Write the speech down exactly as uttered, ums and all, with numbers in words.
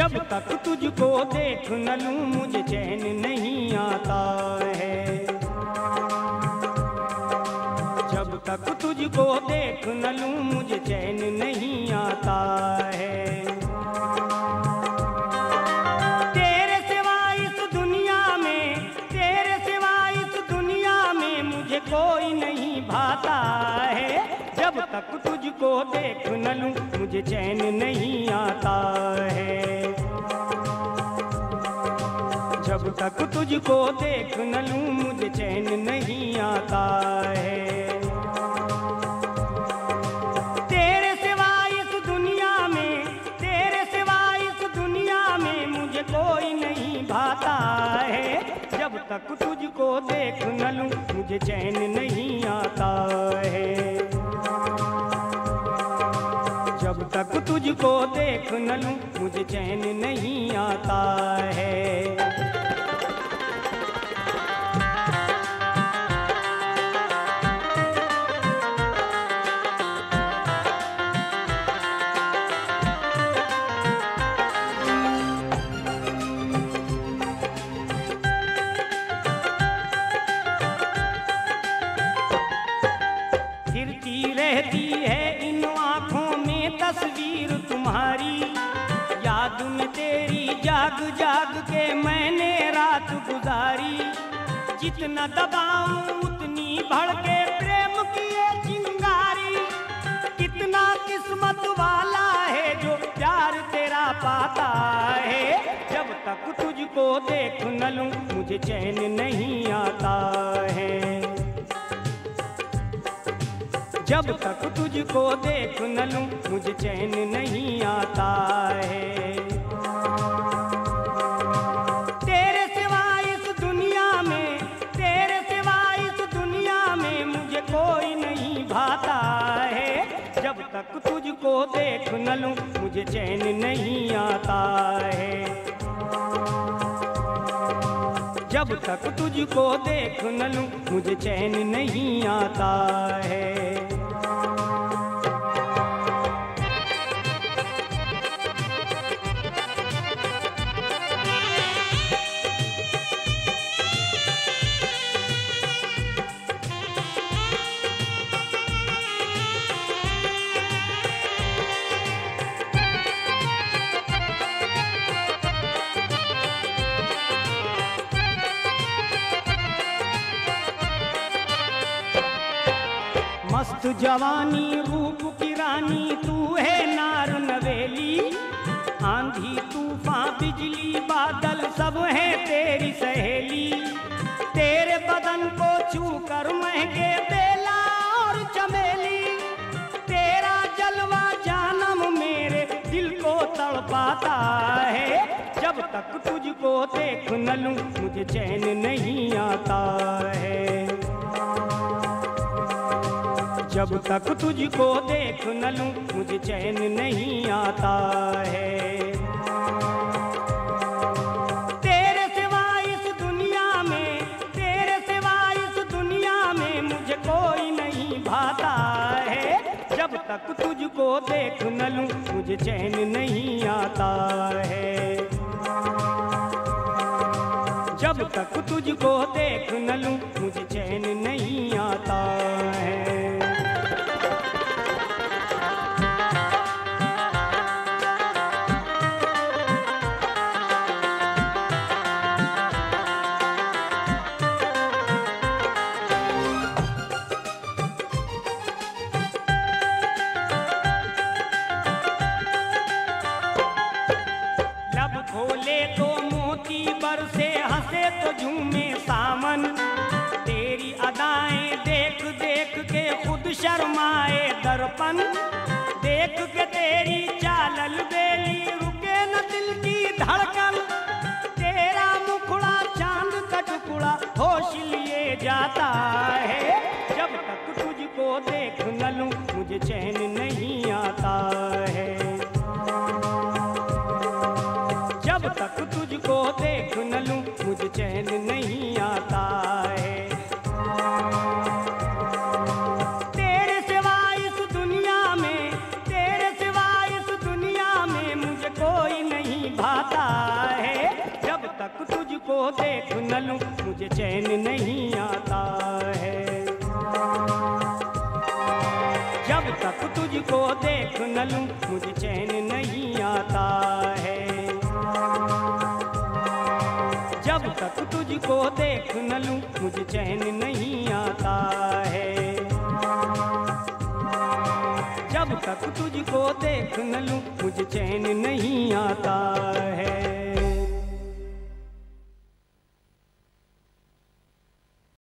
जब तक तुझको देख न लूं मुझे चैन नहीं आता है। जब तक तुझको देख न लूं मुझे चैन नहीं आता है। तेरे सिवा इस दुनिया में, तेरे सिवा इस दुनिया में मुझे कोई नहीं भाता है। जब तक तुझको देख न लूं मुझे चैन नहीं आता है। जब तक तुझको देख न लूं मुझे चैन नहीं आता है। तेरे सिवा इस दुनिया में, तेरे सिवा इस दुनिया में मुझे कोई नहीं भाता है। जब तक तुझको देख न लूं मुझे चैन नहीं आता है। जब तक तुझको देख न लूं मुझे चैन नहीं आता है। रहती है इन आँखों में तस्वीर तुम्हारी, याद में तेरी जाग जाग के मैंने रात गुजारी। जितना दबाऊं उतनी भड़के प्रेम की ये चिंगारी। कितना किस्मत वाला है जो प्यार तेरा पाता है। जब तक तुझको देख न लूं मुझे चैन नहीं आता है। जब तक तुझको देख न लूं मुझे चैन नहीं आता है। तेरे सिवा इस दुनिया में, तेरे सिवा इस दुनिया में मुझे कोई नहीं भाता है। जब तक तुझको देख न लूं मुझे चैन नहीं आता है। जब तक तुझको देख न लूं मुझे चैन नहीं आता है। मस्त जवानी रूप की रानी तू है नार नवेली। आंधी तूफान बिजली बादल सब है तेरी सहेली। तेरे बदन को छू कर महके बेला और चमेली। तेरा जलवा जानम मेरे दिल को तड़पाता है। जब तक तुझको देख न लूं मुझे चैन नहीं आता है। जब तक तुझको देख न लूं मुझे चैन नहीं आता है। तेरे सिवा इस दुनिया में, तेरे सिवा इस दुनिया में मुझे कोई नहीं भाता है। जब तक तुझको देख न लूं मुझे चैन नहीं आता है। जब तक तुझको देख न लूं मुझे चैन नहीं आता है। खोले तो मोती बरसे, हंसे तो झूमे सावन। तेरी अदाएं देख देख के खुद शर्माए दर्पण। देख के तेरी चालल बेली रुके न दिल की धड़कन। तेरा मुखड़ा चांद का टुकड़ा होश लिए जाता है। जब तक तुझको देख न लूं मुझे चैन नहीं आता है। जब तक तुझको देख न लूं मुझे चैन नहीं आता है। तेरे सिवा इस दुनिया में, तेरे सिवा इस दुनिया में मुझे कोई नहीं भाता। न लूं मुझे चैन नहीं आता है। जब तक तुझको देख न लूं मुझे चैन नहीं आता है। जब तक तुझको देख न लूं मुझे चैन नहीं आता है। जब तक तुझको देख न लूं मुझे चैन नहीं आता है।